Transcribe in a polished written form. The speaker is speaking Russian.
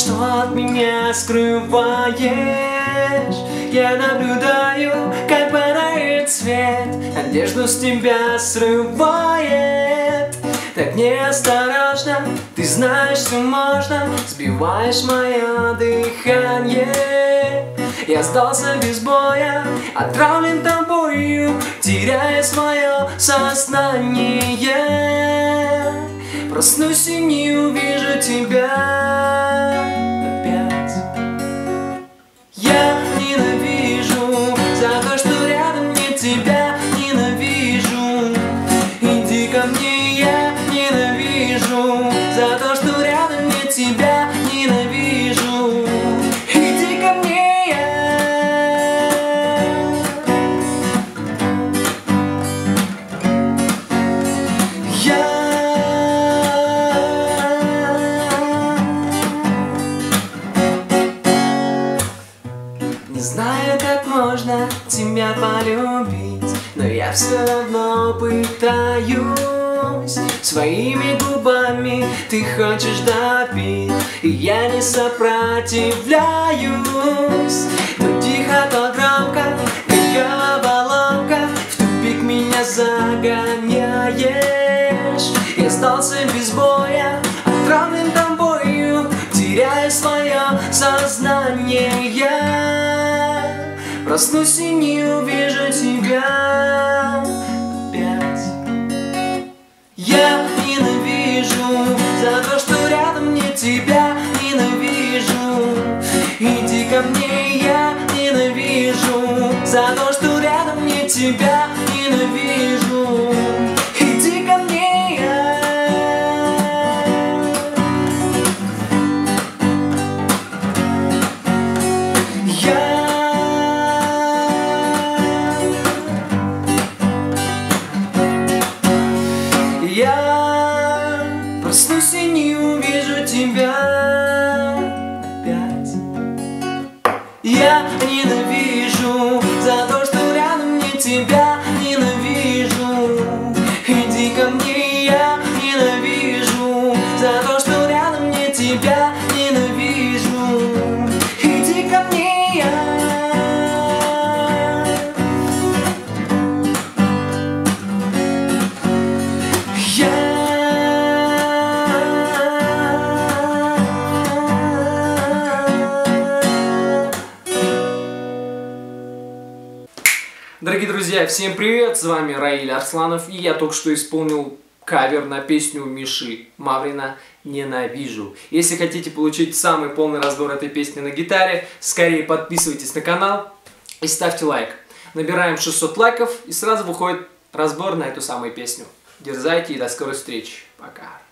что от меня скрываешь? Я наблюдаю, как падает свет, одежду с тебя срывает. Так неосторожно, ты знаешь, что можно, сбиваешь мое дыхание. Я сдался без боя, отравлен тобою, теряя свое сознание. Проснусь и не увижу тебя опять. Я ненавижу за то, что рядом нет тебя. Ненавижу, иди ко мне, я ненавижу за то, что рядом нет тебя. Ненавижу, иди ко мне, я. Не знаю, как можно тебя полюбить, но я все равно пытаюсь. Своими губами ты хочешь допить, и я не сопротивляюсь. То тихо, то громко, как головоломка, в тупик меня загоняешь. Я сдался без боя, отравлен тобою, теряя свое сознание. Проснусь и не увижу тебя опять. Я ненавижу за то, что рядом нет тебя. Ненавижу, иди ко мне, я ненавижу за то, что рядом нет тебя. Ненавижу, иди ко мне, я проснусь и не увижу тебя опять. Я ненавижу за то, что рядом нет тебя. Ненавижу, иди ко мне, я ненавижу за то, что рядом нет тебя. Ненавижу, иди ко мне, я. Дорогие друзья, всем привет! С вами Раиль Арсланов, и я только что исполнил кавер на песню Миши Маврина «Ненавижу». Если хотите получить самый полный разбор этой песни на гитаре, скорее подписывайтесь на канал и ставьте лайк. Набираем 600 лайков, и сразу выходит разбор на эту самую песню. Дерзайте и до скорой встречи. Пока!